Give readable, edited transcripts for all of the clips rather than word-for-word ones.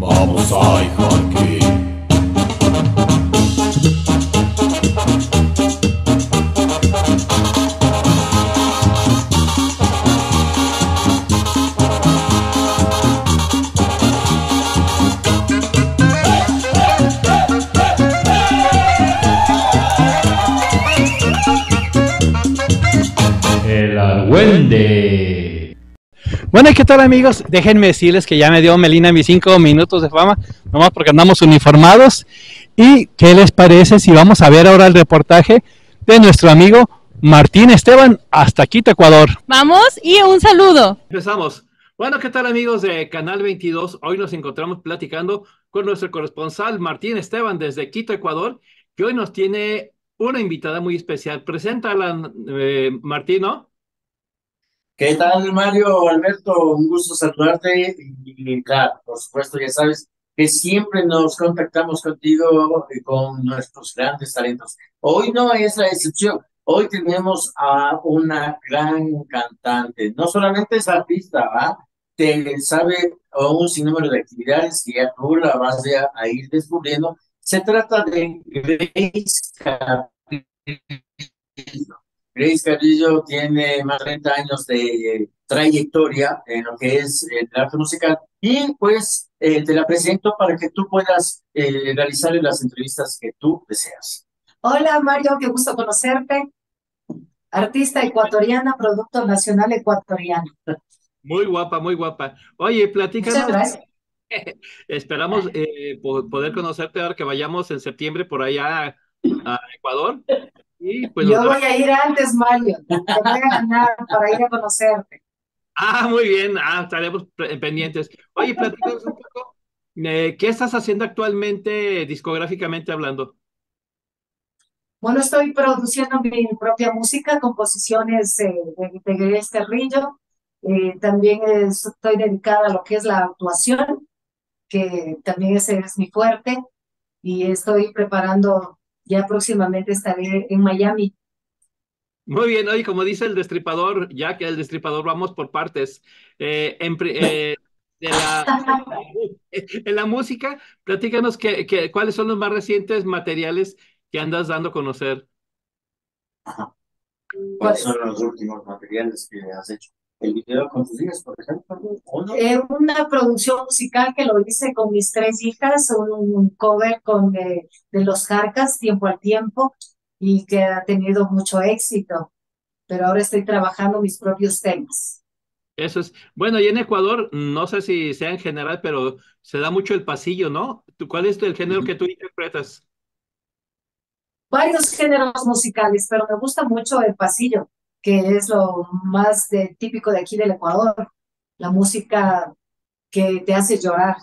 Vamos a Ixarquí. El Argüende. Bueno, ¿y qué tal, amigos? Déjenme decirles que ya me dio Melina mis 5 minutos de fama, nomás porque andamos uniformados. ¿Y qué les parece si vamos a ver ahora el reportaje de nuestro amigo Martín Esteban hasta Quito, Ecuador? Vamos y un saludo. Empezamos. Bueno, ¿qué tal, amigos de Canal 22? Hoy nos encontramos platicando con nuestro corresponsal Martín Esteban desde Quito, Ecuador, que hoy nos tiene una invitada muy especial. Preséntala, Martín, ¿no? ¿Qué tal, Mario, Alberto? Un gusto saludarte y claro, por supuesto, ya sabes que siempre nos contactamos contigo y con nuestros grandes talentos. Hoy no es la excepción. Hoy tenemos a una gran cantante. No solamente es artista, ¿va? Te sabe un sinnúmero de actividades que ya tú la vas a ir descubriendo. Se trata de Grace Carrillo. Grace Carrillo tiene más de 30 años de trayectoria en lo que es el arte musical y pues te la presento para que tú puedas realizar las entrevistas que tú deseas. Hola Mario, qué gusto conocerte. Artista ecuatoriana, producto nacional ecuatoriano. Muy guapa, muy guapa. Oye, Muchas platícanos. gracias. Esperamos poder conocerte ahora que vayamos en septiembre por allá a Ecuador. Y pues Yo voy a ir antes, Mario. Te voy a ganar para ir a conocerte. Muy bien. Estaremos pendientes. Oye, platícanos un poco. ¿Qué estás haciendo actualmente, discográficamente hablando? Bueno, estoy produciendo mi propia música, composiciones de Grace Carrillo. También estoy dedicada a lo que es la actuación, que también ese es mi fuerte. Y estoy preparando, ya próximamente estaré en Miami. Muy bien, oye, como dice el Destripador, ya que el Destripador vamos por partes. De la, en la música, platícanos cuáles son los más recientes materiales que andas dando a conocer. Ajá. ¿Cuáles son los últimos materiales que has hecho? ¿El video con tus hijas, por ejemplo? ¿O no? Una producción musical que lo hice con mis 3 hijas, un cover de Los Jarcas, Tiempo al Tiempo, y que ha tenido mucho éxito, pero ahora estoy trabajando mis propios temas. Eso es. Bueno, y en Ecuador, no sé si sea en general, pero se da mucho el pasillo, ¿no? ¿Cuál es el género que tú interpretas? Varios géneros musicales, pero me gusta mucho el pasillo, que es lo más típico de aquí del Ecuador, la música que te hace llorar.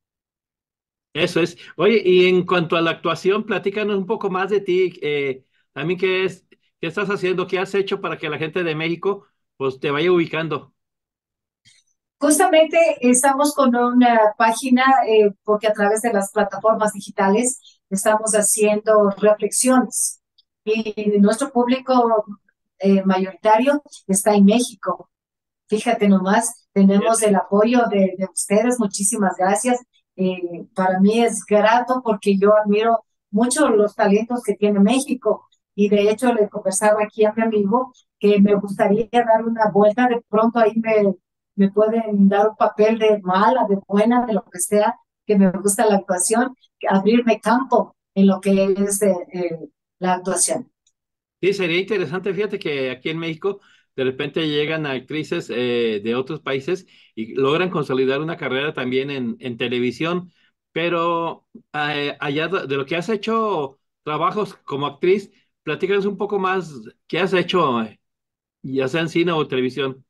Eso es. Oye, y en cuanto a la actuación, platícanos un poco más de ti. También qué estás haciendo, qué has hecho para que la gente de México pues te vaya ubicando. Justamente estamos con una página, porque a través de las plataformas digitales estamos haciendo reflexiones y nuestro público mayoritario está en México. Fíjate nomás, tenemos el apoyo de ustedes, muchísimas gracias. Para mí es grato porque yo admiro mucho los talentos que tiene México y de hecho le conversaba aquí a mi amigo que me gustaría dar una vuelta, de pronto ahí me pueden dar un papel de mala, de buena, de lo que sea, que me gusta la actuación, abrirme campo en lo que es la actuación. Sí, sería interesante. Fíjate que aquí en México de repente llegan actrices de otros países y logran consolidar una carrera también en televisión, pero allá de lo que has hecho trabajos como actriz, platícanos un poco más qué has hecho, ya sea en cine o televisión.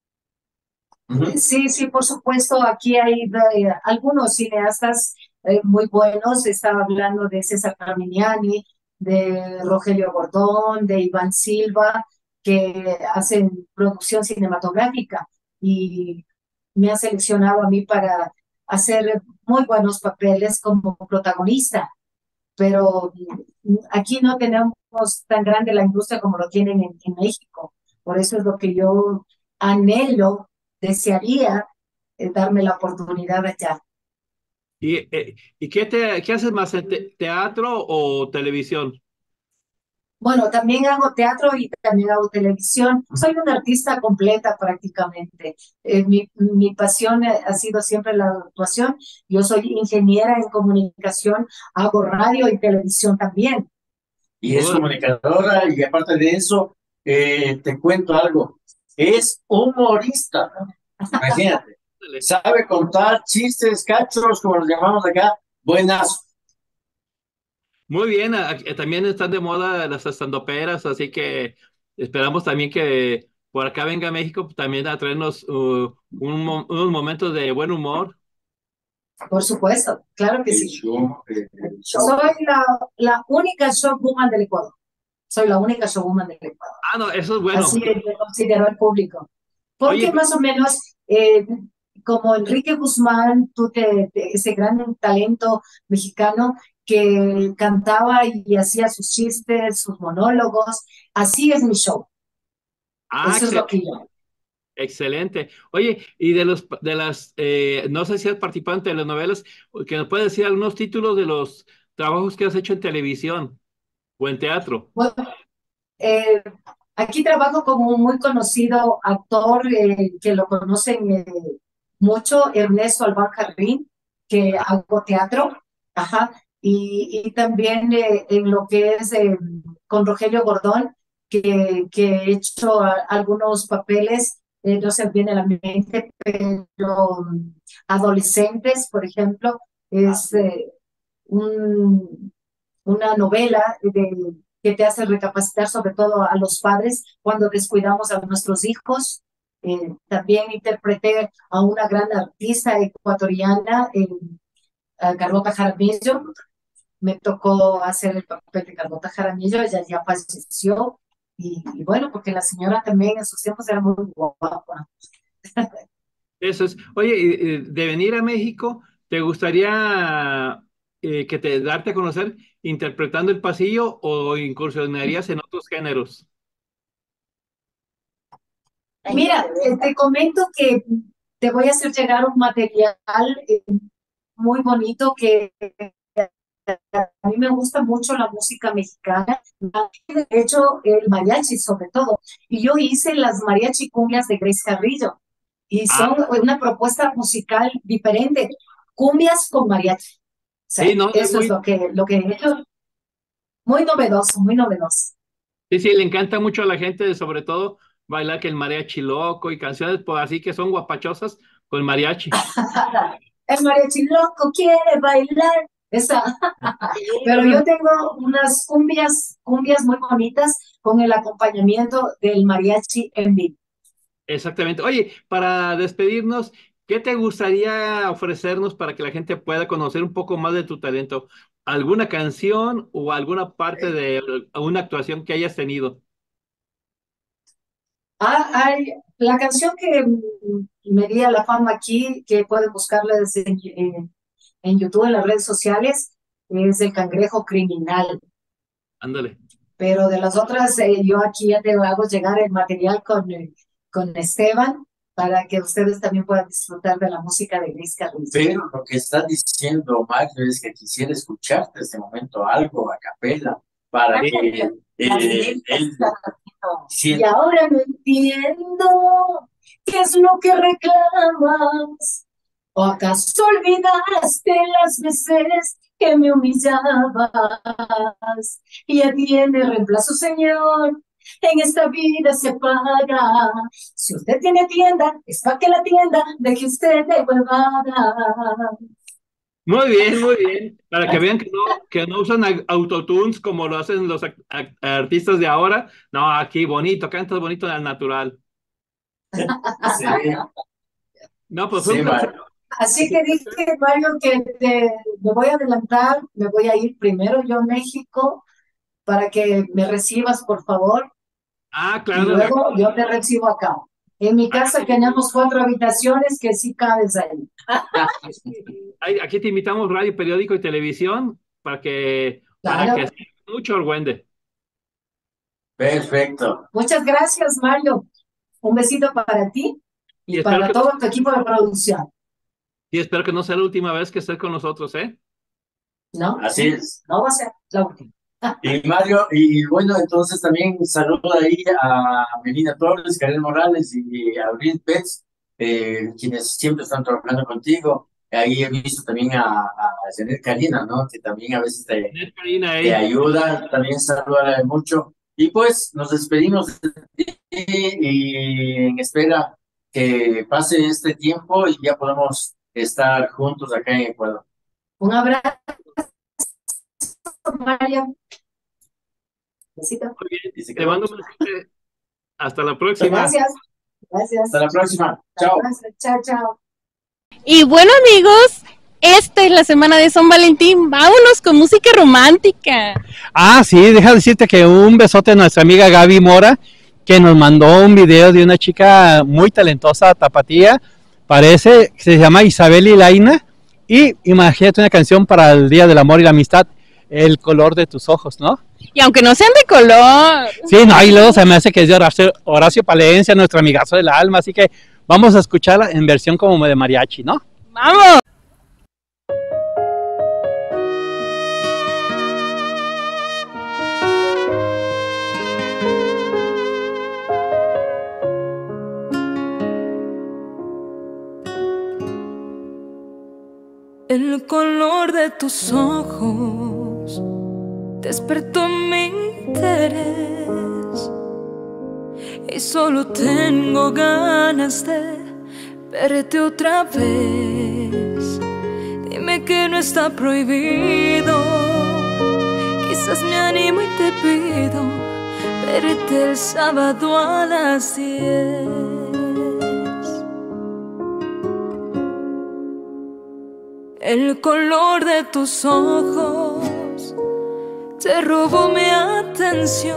Ujú. Sí, sí, por supuesto, aquí hay algunos cineastas muy buenos. Estaba hablando de César Carmignani, de Rogelio Gordón, de Iván Silva, que hacen producción cinematográfica y me han seleccionado a mí para hacer muy buenos papeles como protagonista, pero aquí no tenemos tan grande la industria como lo tienen en México. Por eso es lo que yo anhelo, desearía darme la oportunidad allá. ¿Y qué haces más, teatro o televisión? Bueno, también hago teatro y también hago televisión. Soy una artista completa prácticamente. Mi pasión ha sido siempre la actuación. Yo soy ingeniera en comunicación, hago radio y televisión también. Y es Órale. comunicadora y aparte de eso, te cuento algo, es humorista, imagínate, sabe contar chistes, cachos, como los llamamos acá, buenazo. Muy bien, también están de moda las estandoperas, así que esperamos también que por acá venga a México también a traernos unos momentos de buen humor. Por supuesto, claro que El sí. show, el show. Soy la única showwoman del Ecuador. Soy la única showwoman del Ecuador. Ah, no, eso es bueno. Así me consideró el público. Oye, Porque más o menos, como Enrique Guzmán, ese gran talento mexicano que cantaba y hacía sus chistes, sus monólogos, así es mi show. Eso es lo que yo. excelente. Oye, y no sé si has participado en telenovelas, que nos puedes decir algunos títulos de los trabajos que has hecho en televisión o en teatro. Bueno, eh, aquí trabajo con un muy conocido actor que lo conocen mucho, Ernesto Albán Jarrín, que hago teatro, ajá, y también en lo que es con Rogelio Gordón, que he hecho algunos papeles, no se me viene a la mente, pero adolescentes, por ejemplo, es un, una novela que te hace recapacitar sobre todo a los padres cuando descuidamos a nuestros hijos. También interpreté a una gran artista ecuatoriana, a Carlota Jaramillo. Me tocó hacer el papel de Carlota Jaramillo, ella ya falleció. Y bueno, porque la señora también en sus tiempos era muy guapa. Eso es. Oye, de venir a México, ¿te gustaría darte a conocer interpretando el pasillo o incursionarías en otros géneros? Mira, te comento que te voy a hacer llegar un material muy bonito que a mí me gusta mucho la música mexicana, de hecho el mariachi sobre todo, y yo hice las mariachi cumbias de Grace Carrillo, y Ah, son una propuesta musical diferente, cumbias con mariachi. O sí, sea, no, es eso es muy, lo que he hecho, muy novedoso, muy novedoso. sí, sí, le encanta mucho a la gente, sobre todo bailar que el mariachi loco y canciones pues, así que son guapachosas con mariachi. El mariachi loco quiere bailar. Esa. Pero yo tengo unas cumbias muy bonitas con el acompañamiento del mariachi en vivo. Exactamente. Oye, para despedirnos, ¿qué te gustaría ofrecernos para que la gente pueda conocer un poco más de tu talento? ¿Alguna canción o alguna parte de una actuación que hayas tenido? La canción que me di a la fama aquí, que pueden buscarla en YouTube, en las redes sociales, es El Cangrejo Criminal. Ándale. Pero de las otras, yo aquí ya te hago llegar el material con Esteban para que ustedes también puedan disfrutar de la música de Luis Carlos. Pero lo que está diciendo Mario es que quisiera escucharte en este momento algo a capela para que él Y sienta. ahora no entiendo qué es lo que reclamas. ¿O acaso olvidaste las veces que me humillabas? Ya tiene reemplazo, señor. En esta vida se paga. Si usted tiene tienda, es para que la tienda deje usted de huevada. Muy bien, muy bien. Para que vean que no usan autotunes como lo hacen los artistas de ahora. No, aquí bonito, cantas bonito al natural. Sí, No, pues fue un sí, placer. Mario. Así que dije, Mario, que me voy a adelantar, me voy a ir primero yo a México para que me recibas, por favor, Ah, y claro. luego yo te recibo acá. En mi casa tenemos 4 habitaciones que sí cabes ahí. Aquí te invitamos radio, periódico y televisión para que Claro. sigas mucho Argüende. Perfecto. Muchas gracias, Mario. Un besito para ti Y y espero para que todo tu equipo de producción. Y espero que no sea la última vez que estés con nosotros, ¿eh? ¿No? Así es. No va a ser la última. Y Mario, y bueno, entonces también saludo ahí a Melina Torres, Karen Morales y a Abril Pets, quienes siempre están trabajando contigo. Ahí he visto también a Janet Karina, ¿no? Que también a veces Janet Karina, te ayuda, también saludarla mucho. Y pues nos despedimos de ti y en espera que pase este tiempo y ya podamos estar juntos acá en Ecuador. Un abrazo, Mario. Besito. Muy bien, Y se te quedó. mando un mensaje. Hasta la próxima. Gracias. Gracias. Hasta la próxima. Chao. Chao, chao. Y bueno, amigos, esta es la semana de San Valentín. Vámonos con música romántica. Ah, sí, deja decirte que un besote a nuestra amiga Gaby Mora, que nos mandó un video de una chica muy talentosa, tapatía, parece, que se llama Isabel Ilaina, y imagínate una canción para el Día del Amor y la Amistad, El color de tus ojos, ¿no? Y aunque no sean de color. Sí, no, y luego se me hace que es de Horacio Palencia, nuestro amigazo del alma, así que vamos a escucharla en versión como de mariachi, ¿no? ¡Vamos! El color de tus ojos despertó mi interés y solo tengo ganas de verte otra vez. Dime que no está prohibido, quizás me animo y te pido verte el sábado a las 10. El color de tus ojos te robó mi atención.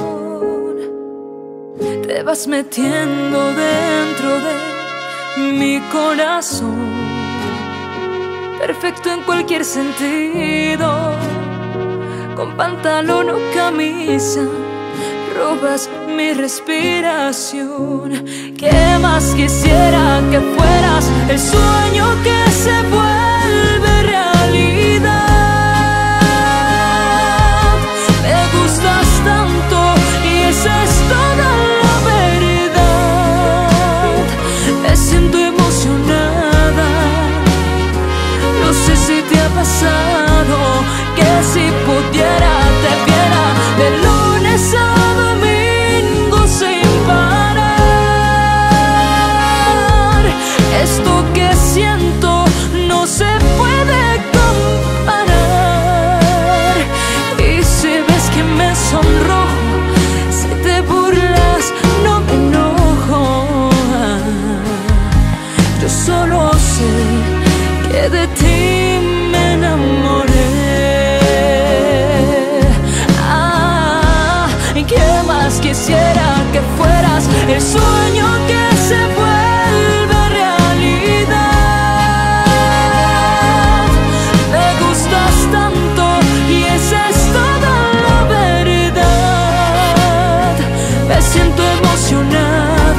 Te vas metiendo dentro de mi corazón, perfecto en cualquier sentido. Con pantalón o camisa robas mi respiración. ¿Qué más quisiera que fueras el sueño que se vuelve realidad? Me gustas tanto y esa es toda la verdad. Me siento emocionada, no sé si te ha pasado que si pudiera te viera de lunes a domingo sin parar. Esto que siento no se puede comparar. Y si ves que me sonrojo, si te burlas no me enojo. Yo solo sé que de ti me enamoré. ¿Qué más quisiera que fueras el sueño que se vuelve realidad? Me gustas tanto y esa es toda la verdad. Me siento emocionada,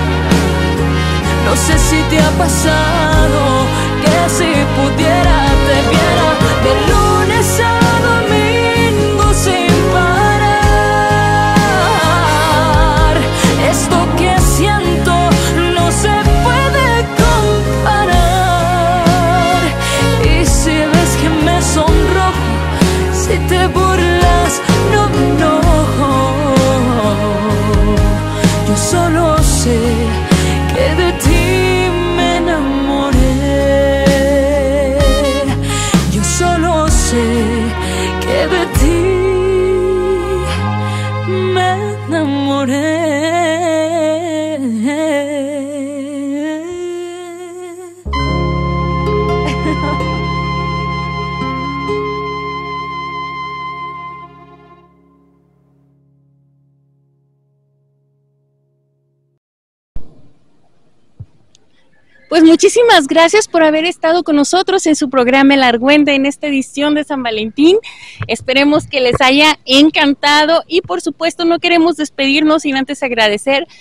no sé si te ha pasado que si pudiera te viera de lunes a domingo sin parar. Esto que siento no se puede comparar. Y si ves que me sonrojo, si te burlas no me enojo. Yo solo sé que de ti me enamoré. Yo solo sé que de ti me enamoré. Pues muchísimas gracias por haber estado con nosotros en su programa El Argüende en esta edición de San Valentín. Esperemos que les haya encantado y por supuesto no queremos despedirnos sin antes agradecer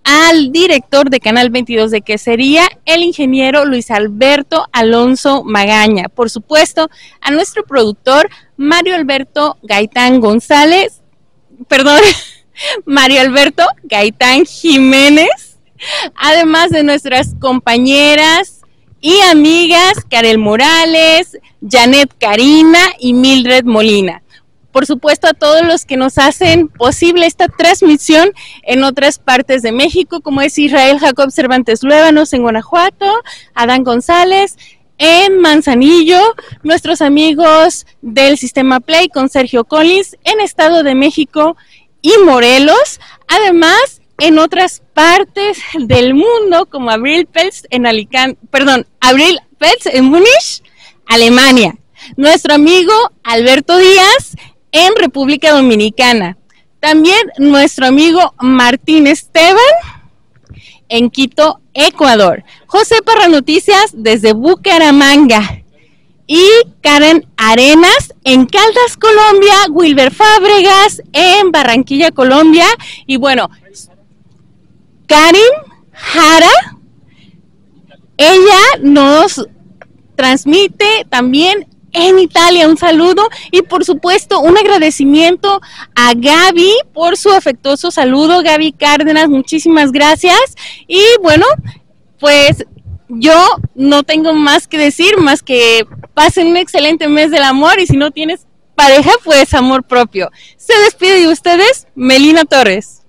al director de Canal 22 de Quesería, el ingeniero Luis Alberto Alonso Magaña. Por supuesto, a nuestro productor Mario Alberto Gaitán González, perdón, Mario Alberto Gaitán Jiménez, además de nuestras compañeras y amigas Karel Morales, Janet Karina y Mildred Molina. Por supuesto, a todos los que nos hacen posible esta transmisión en otras partes de México, como es Israel Jacob Cervantes Luébanos en Guanajuato, Adán González en Manzanillo, nuestros amigos del Sistema Play con Sergio Collins en Estado de México y Morelos, además en otras partes del mundo como Abril Peltz en Abril Peltz en Múnich, Alemania, nuestro amigo Alberto Díaz en República Dominicana, también nuestro amigo Martín Esteban en Quito, Ecuador, José Parra Noticias desde Bucaramanga y Karen Arenas en Caldas, Colombia, Wilber Fábregas en Barranquilla, Colombia, y bueno, Karin Jara, ella nos transmite también en Italia. Un saludo y por supuesto un agradecimiento a Gaby por su afectuoso saludo. Gaby Cárdenas, muchísimas gracias. Y bueno, pues yo no tengo más que decir, más que pasen un excelente mes del amor, y si no tienes pareja, pues amor propio. Se despide de ustedes, Melina Torres.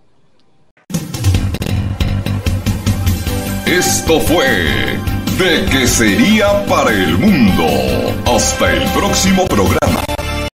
Esto fue De Quesería para el Mundo. Hasta el próximo programa.